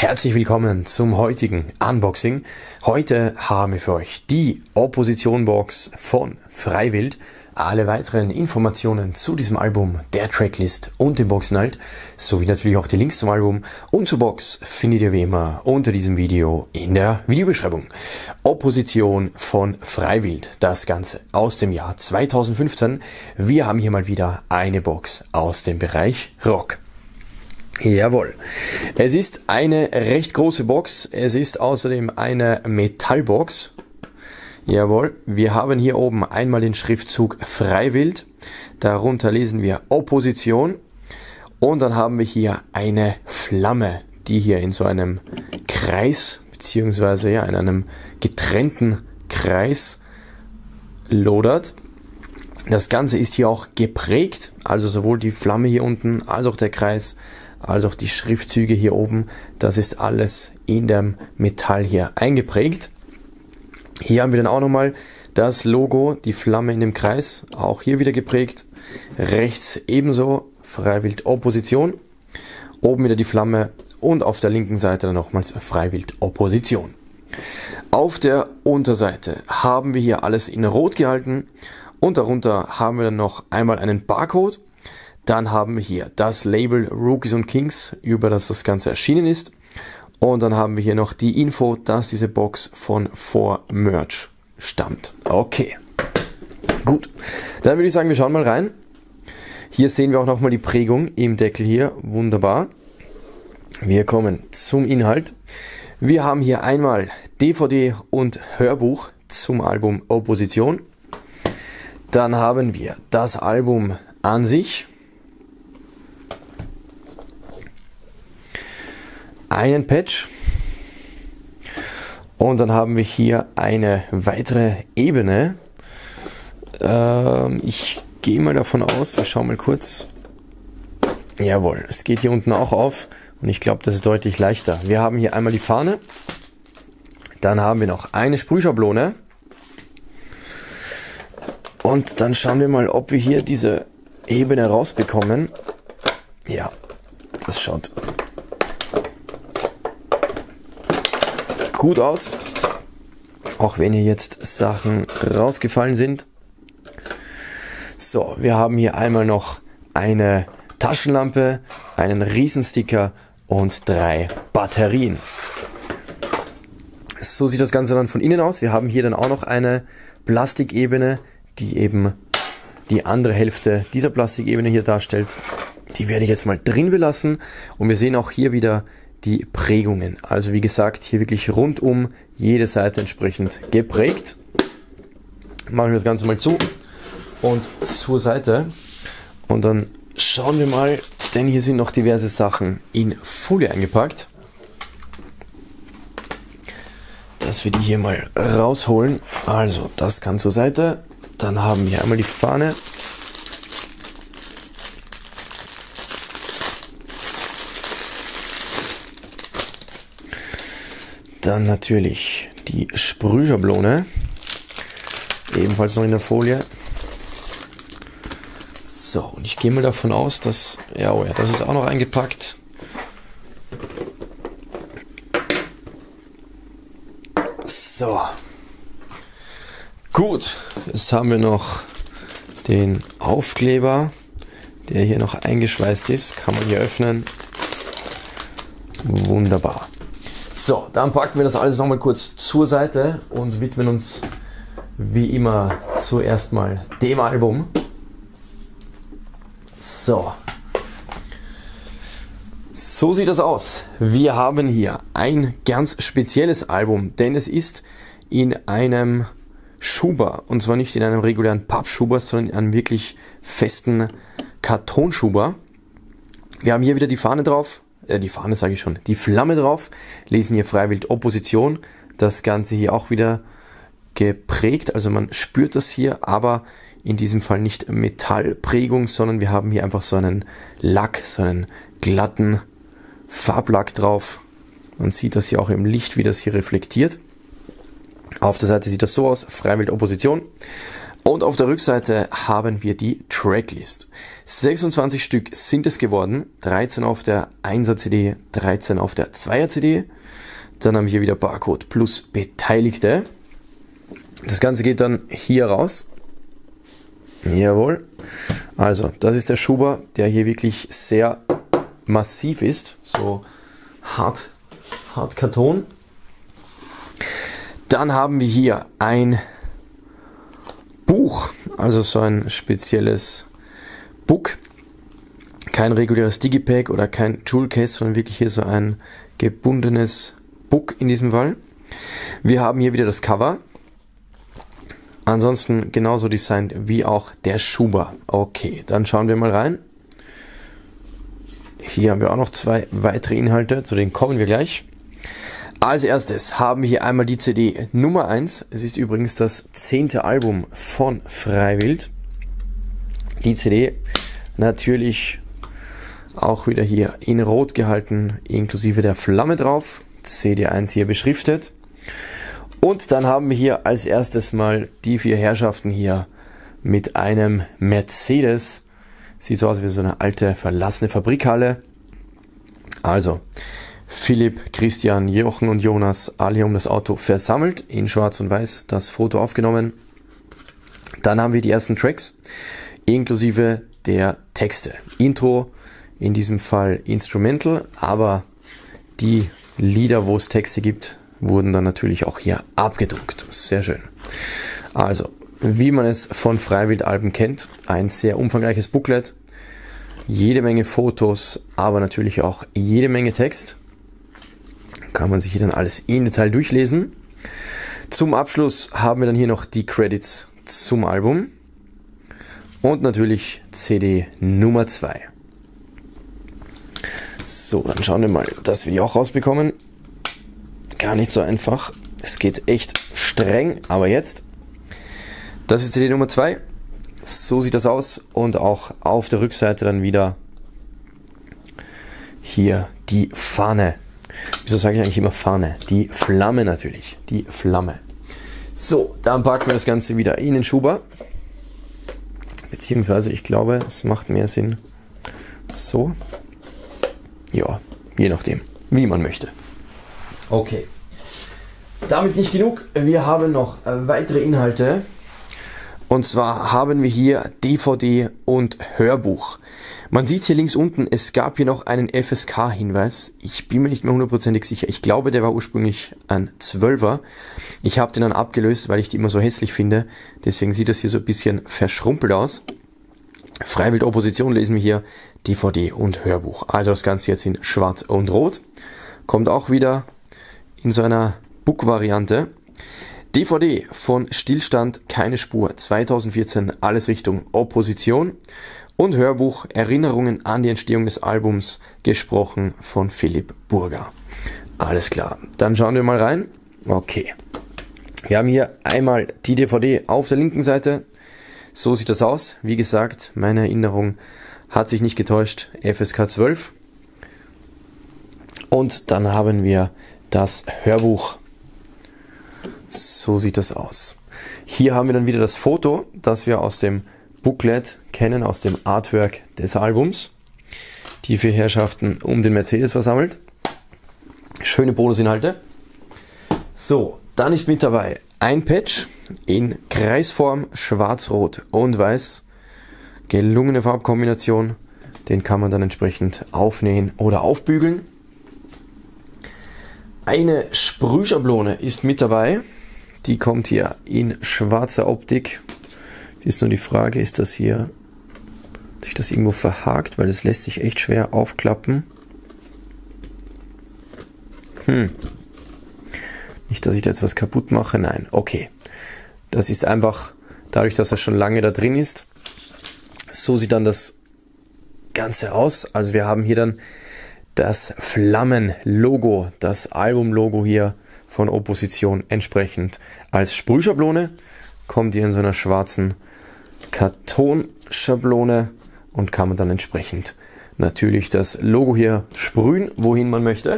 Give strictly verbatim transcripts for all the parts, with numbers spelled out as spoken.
Herzlich willkommen zum heutigen Unboxing. Heute haben wir für euch die Opposition Box von Freiwild. Alle weiteren Informationen zu diesem Album, der Tracklist und dem Boxinhalt, sowie natürlich auch die Links zum Album und zur Box findet ihr wie immer unter diesem Video in der Videobeschreibung. Opposition von Freiwild, das Ganze aus dem Jahr zweitausendfünfzehn. Wir haben hier mal wieder eine Box aus dem Bereich Rock. Jawohl, es ist eine recht große Box, es ist außerdem eine Metallbox. Jawohl, wir haben hier oben einmal den Schriftzug Freiwild, darunter lesen wir Opposition und dann haben wir hier eine Flamme, die hier in so einem Kreis beziehungsweise ja in einem getrennten Kreis lodert. Das Ganze ist hier auch geprägt, also sowohl die Flamme hier unten als auch der Kreis, als auch die Schriftzüge hier oben, das ist alles in dem Metall hier eingeprägt. Hier haben wir dann auch nochmal das Logo, die Flamme in dem Kreis, auch hier wieder geprägt. Rechts ebenso Freiwild Opposition, oben wieder die Flamme und auf der linken Seite dann nochmals Freiwild Opposition. Auf der Unterseite haben wir hier alles in Rot gehalten und darunter haben wir dann noch einmal einen Barcode. Dann haben wir hier das Label Rookies und Kings, über das das Ganze erschienen ist. Und dann haben wir hier noch die Info, dass diese Box von four Merch stammt. Okay, gut. Dann würde ich sagen, wir schauen mal rein. Hier sehen wir auch nochmal die Prägung im Deckel hier. Wunderbar. Wir kommen zum Inhalt. Wir haben hier einmal D V D und Hörbuch zum Album Opposition. Dann haben wir das Album an sich. Einen Patch und dann haben wir hier eine weitere Ebene. Ähm, ich gehe mal davon aus, wir schauen mal kurz. Jawohl, es geht hier unten auch auf und ich glaube, das ist deutlich leichter. Wir haben hier einmal die Fahne, dann haben wir noch eine Sprühschablone und dann schauen wir mal, ob wir hier diese Ebene rausbekommen. Ja, das schaut gut aus, auch wenn hier jetzt Sachen rausgefallen sind. So, wir haben hier einmal noch eine Taschenlampe, einen Riesensticker und drei Batterien. So sieht das Ganze dann von innen aus. Wir haben hier dann auch noch eine Plastikebene, die eben die andere Hälfte dieser Plastikebene hier darstellt. Die werde ich jetzt mal drin belassen und wir sehen auch hier wieder die Prägungen. Also wie gesagt, hier wirklich rundum jede Seite entsprechend geprägt. Machen wir das Ganze mal zu und zur Seite. Und dann schauen wir mal, denn hier sind noch diverse Sachen in Folie eingepackt. Dass wir die hier mal rausholen. Also das kann zur Seite. Dann haben wir einmal die Fahne. Dann natürlich die Sprühschablone, ebenfalls noch in der Folie. So, und ich gehe mal davon aus, dass, ja, oh ja, das ist auch noch eingepackt. So, gut, jetzt haben wir noch den Aufkleber, der hier noch eingeschweißt ist, kann man hier öffnen. Wunderbar. So, dann packen wir das alles nochmal kurz zur Seite und widmen uns wie immer zuerst mal dem Album. So. So sieht das aus. Wir haben hier ein ganz spezielles Album, denn es ist in einem Schuber und zwar nicht in einem regulären Pappschuber, sondern in einem wirklich festen Kartonschuber. Wir haben hier wieder die Fahne drauf. Die Fahne sage ich schon, die Flamme drauf, lesen hier Freiwild Opposition, das Ganze hier auch wieder geprägt, also man spürt das hier, aber in diesem Fall nicht Metallprägung, sondern wir haben hier einfach so einen Lack, so einen glatten Farblack drauf. Man sieht das hier auch im Licht, wie das hier reflektiert. Auf der Seite sieht das so aus, Freiwild Opposition. Und auf der Rückseite haben wir die Tracklist. sechsundzwanzig Stück sind es geworden, dreizehn auf der einser C D, dreizehn auf der zweier C D. Dann haben wir hier wieder Barcode plus Beteiligte. Das Ganze geht dann hier raus. Jawohl. Also, das ist der Schuber, der hier wirklich sehr massiv ist. So hart, hart Karton. Dann haben wir hier ein Buch, also so ein spezielles Book. Kein reguläres Digipack oder kein Jewel Case, sondern wirklich hier so ein gebundenes Book in diesem Fall. Wir haben hier wieder das Cover. Ansonsten genauso designt wie auch der Schuber. Okay, dann schauen wir mal rein. Hier haben wir auch noch zwei weitere Inhalte, zu denen kommen wir gleich. Als erstes haben wir hier einmal die C D Nummer eins. Es ist übrigens das zehnte Album von Freiwild. Die C D natürlich auch wieder hier in Rot gehalten, inklusive der Flamme drauf. C D eins hier beschriftet. Und dann haben wir hier als erstes mal die vier Herrschaften hier mit einem Mercedes. Sieht so aus wie so eine alte, verlassene Fabrikhalle. Also Philipp, Christian, Jochen und Jonas, alle um das Auto versammelt, in schwarz und weiß das Foto aufgenommen. Dann haben wir die ersten Tracks, inklusive der Texte. Intro, in diesem Fall Instrumental, aber die Lieder, wo es Texte gibt, wurden dann natürlich auch hier abgedruckt. Sehr schön. Also, wie man es von Freiwild-Alben kennt, ein sehr umfangreiches Booklet, jede Menge Fotos, aber natürlich auch jede Menge Text. Kann man sich hier dann alles im Detail durchlesen. Zum Abschluss haben wir dann hier noch die Credits zum Album und natürlich C D Nummer zwei. So, dann schauen wir mal, dass wir die auch rausbekommen. Gar nicht so einfach. Es geht echt streng, aber jetzt. Das ist C D Nummer zwei. So sieht das aus. Und auch auf der Rückseite dann wieder hier die Fahne. Wieso sage ich eigentlich immer Fahne? Die Flamme natürlich. Die Flamme. So, dann packen wir das Ganze wieder in den Schuber. Beziehungsweise, ich glaube, es macht mehr Sinn so. Ja, je nachdem, wie man möchte. Okay. Damit nicht genug. Wir haben noch weitere Inhalte. Und zwar haben wir hier D V D und Hörbuch. Man sieht hier links unten, es gab hier noch einen F S K-Hinweis. Ich bin mir nicht mehr hundertprozentig sicher. Ich glaube, der war ursprünglich ein Zwölfer. Ich habe den dann abgelöst, weil ich die immer so hässlich finde. Deswegen sieht das hier so ein bisschen verschrumpelt aus. Freiwild Opposition lesen wir hier D V D und Hörbuch. Also das Ganze jetzt in Schwarz und Rot. Kommt auch wieder in so einer Book-Variante. D V D von Stillstand, keine Spur, zweitausendvierzehn, alles Richtung Opposition. Und Hörbuch, Erinnerungen an die Entstehung des Albums, gesprochen von Philipp Burger. Alles klar, dann schauen wir mal rein. Okay, wir haben hier einmal die D V D auf der linken Seite. So sieht das aus. Wie gesagt, meine Erinnerung hat sich nicht getäuscht. F S K zwölf. Und dann haben wir das Hörbuch. So sieht das aus. Hier haben wir dann wieder das Foto, das wir aus dem Booklet kennen, aus dem Artwork des Albums. Die vier Herrschaften um den Mercedes versammelt. Schöne Bonusinhalte. So, dann ist mit dabei ein Patch in Kreisform, schwarz, rot und weiß. Gelungene Farbkombination. Den kann man dann entsprechend aufnähen oder aufbügeln. Eine Sprühschablone ist mit dabei. Die kommt hier in schwarzer Optik. Die ist nur die Frage, ist das hier, sich das irgendwo verhakt, weil es lässt sich echt schwer aufklappen. Hm. Nicht, dass ich da jetzt was kaputt mache. Nein, okay. Das ist einfach dadurch, dass er schon lange da drin ist. So sieht dann das Ganze aus. Also wir haben hier dann das Flammen-Logo, das Album-Logo hier von Opposition entsprechend als Sprühschablone. Kommt hier in so einer schwarzen Kartonschablone und kann man dann entsprechend natürlich das Logo hier sprühen, wohin man möchte.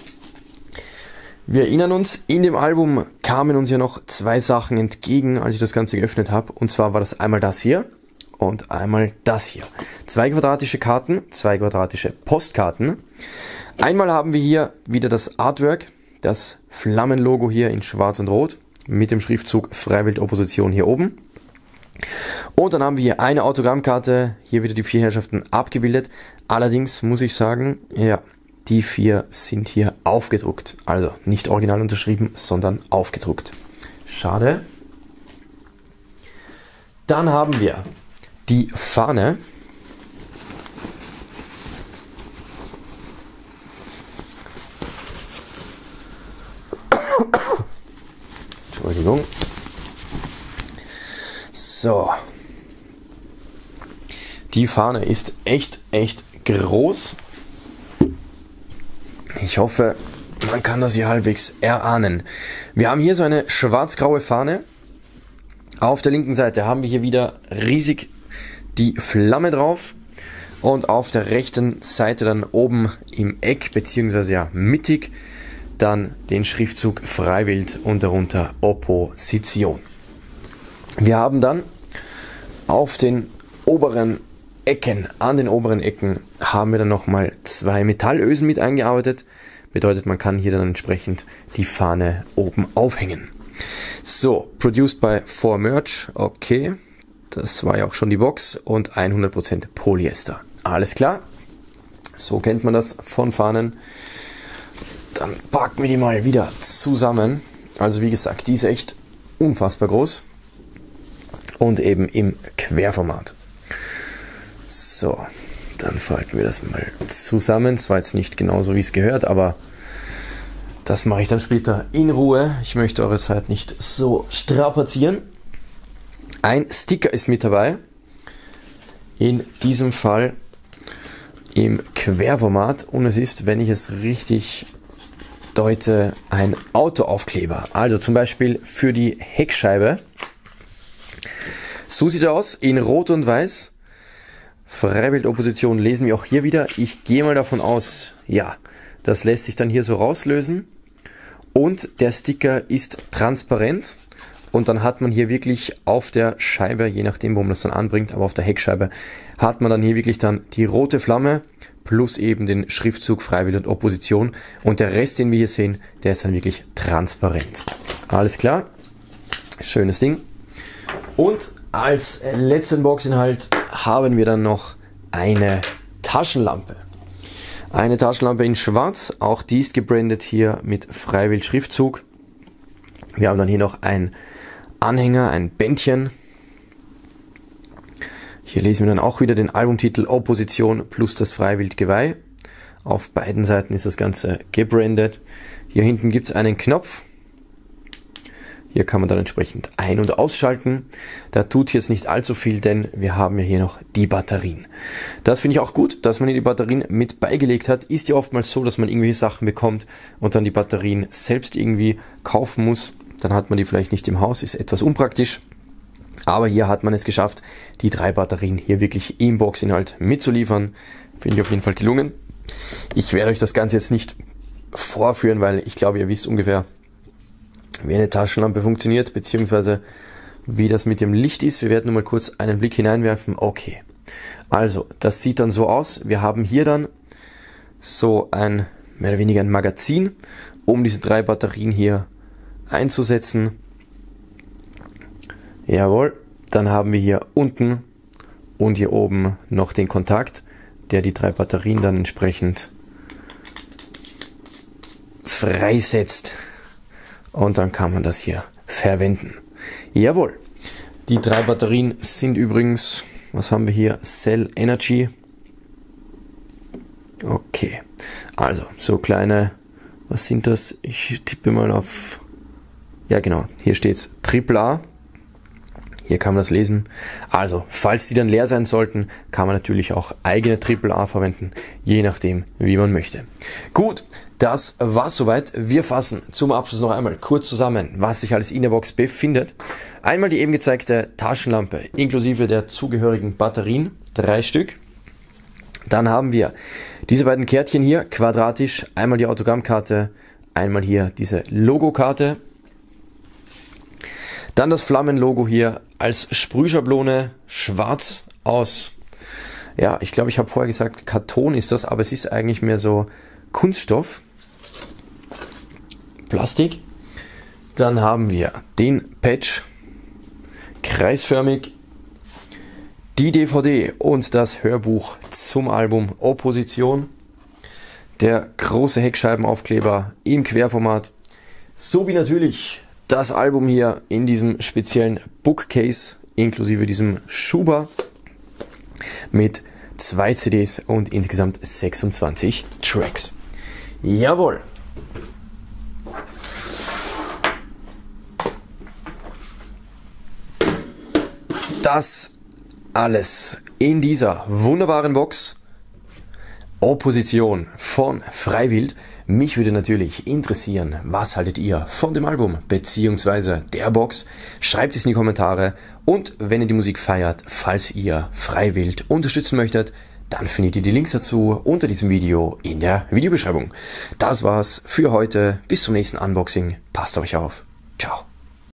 Wir erinnern uns, in dem Album kamen uns ja noch zwei Sachen entgegen, als ich das Ganze geöffnet habe. Und zwar war das einmal das hier und einmal das hier. Zwei quadratische Karten, zwei quadratische Postkarten. Einmal haben wir hier wieder das Artwork, das Flammenlogo hier in schwarz und rot mit dem Schriftzug Freiwild Opposition hier oben. Und dann haben wir hier eine Autogrammkarte, hier wieder die vier Herrschaften abgebildet. Allerdings muss ich sagen, ja, die vier sind hier aufgedruckt. Also nicht original unterschrieben, sondern aufgedruckt. Schade. Dann haben wir die Fahne. Entschuldigung. So. Die Fahne ist echt, echt groß. Ich hoffe, man kann das hier halbwegs erahnen. Wir haben hier so eine schwarz-graue Fahne. Auf der linken Seite haben wir hier wieder riesig die Flamme drauf. Und auf der rechten Seite dann oben im Eck, beziehungsweise ja mittig, dann den Schriftzug Freiwild und darunter Opposition. Wir haben dann auf den oberen Ecken, an den oberen Ecken, haben wir dann nochmal zwei Metallösen mit eingearbeitet. Bedeutet, man kann hier dann entsprechend die Fahne oben aufhängen. So, produced by four Merch, okay, das war ja auch schon die Box und hundert Prozent Polyester. Alles klar, so kennt man das von Fahnen. Dann packen wir die mal wieder zusammen. Also wie gesagt, die ist echt unfassbar groß und eben im Querformat. So, dann falten wir das mal zusammen. Das war jetzt nicht genauso, wie es gehört, aber das mache ich dann später in Ruhe. Ich möchte eure Zeit nicht so strapazieren. Ein Sticker ist mit dabei. In diesem Fall im Querformat. Und es ist, wenn ich es richtig deute, ein Autoaufkleber. Also zum Beispiel für die Heckscheibe. So sieht er aus, in Rot und Weiß. Freiwild Opposition lesen wir auch hier wieder. Ich gehe mal davon aus, ja, das lässt sich dann hier so rauslösen. Und der Sticker ist transparent. Und dann hat man hier wirklich auf der Scheibe, je nachdem, wo man das dann anbringt, aber auf der Heckscheibe, hat man dann hier wirklich dann die rote Flamme plus eben den Schriftzug Freiwild und Opposition. Und der Rest, den wir hier sehen, der ist dann wirklich transparent. Alles klar. Schönes Ding. Und als letzten Boxinhalt haben wir dann noch eine Taschenlampe. Eine Taschenlampe in schwarz, auch die ist gebrandet hier mit Freiwild Schriftzug. Wir haben dann hier noch ein Anhänger, ein Bändchen. Hier lesen wir dann auch wieder den Albumtitel Opposition plus das Freiwild Geweih. Auf beiden Seiten ist das Ganze gebrandet. Hier hinten gibt es einen Knopf. Hier kann man dann entsprechend ein- und ausschalten. Da tut jetzt nicht allzu viel, denn wir haben ja hier noch die Batterien. Das finde ich auch gut, dass man hier die Batterien mit beigelegt hat. Ist ja oftmals so, dass man irgendwelche Sachen bekommt und dann die Batterien selbst irgendwie kaufen muss. Dann hat man die vielleicht nicht im Haus, ist etwas unpraktisch. Aber hier hat man es geschafft, die drei Batterien hier wirklich im Boxinhalt mitzuliefern. Finde ich auf jeden Fall gelungen. Ich werde euch das Ganze jetzt nicht vorführen, weil ich glaube, ihr wisst ungefähr, wie eine Taschenlampe funktioniert, beziehungsweise wie das mit dem Licht ist. Wir werden nur mal kurz einen Blick hineinwerfen. Okay, also das sieht dann so aus. Wir haben hier dann so ein, mehr oder weniger ein Magazin, um diese drei Batterien hier einzusetzen. Jawohl, dann haben wir hier unten und hier oben noch den Kontakt, der die drei Batterien dann entsprechend freisetzt. Und dann kann man das hier verwenden. Jawohl. Die drei Batterien sind übrigens, was haben wir hier? Cell Energy. Okay. Also, so kleine, was sind das? Ich tippe mal auf, ja genau, hier steht es Triple A. Hier kann man das lesen. Also, falls die dann leer sein sollten, kann man natürlich auch eigene Triple A verwenden, je nachdem, wie man möchte. Gut, das war's soweit. Wir fassen zum Abschluss noch einmal kurz zusammen, was sich alles in der Box befindet. Einmal die eben gezeigte Taschenlampe, inklusive der zugehörigen Batterien, drei Stück. Dann haben wir diese beiden Kärtchen hier, quadratisch, einmal die Autogrammkarte, einmal hier diese Logokarte. Dann das Flammenlogo hier als Sprühschablone, schwarz aus. Ja, ich glaube, ich habe vorher gesagt, Karton ist das, aber es ist eigentlich mehr so Kunststoff. Plastik. Dann haben wir den Patch, kreisförmig, die D V D und das Hörbuch zum Album Opposition, der große Heckscheibenaufkleber im Querformat, sowie natürlich das Album hier in diesem speziellen Bookcase, inklusive diesem Schuber mit zwei C Ds und insgesamt sechsundzwanzig Tracks. Jawohl! Das alles in dieser wunderbaren Box. Opposition von Freiwild. Mich würde natürlich interessieren, was haltet ihr von dem Album bzw. der Box? Schreibt es in die Kommentare und wenn ihr die Musik feiert, falls ihr Freiwild unterstützen möchtet, dann findet ihr die Links dazu unter diesem Video in der Videobeschreibung. Das war's für heute. Bis zum nächsten Unboxing. Passt auf euch auf. Ciao.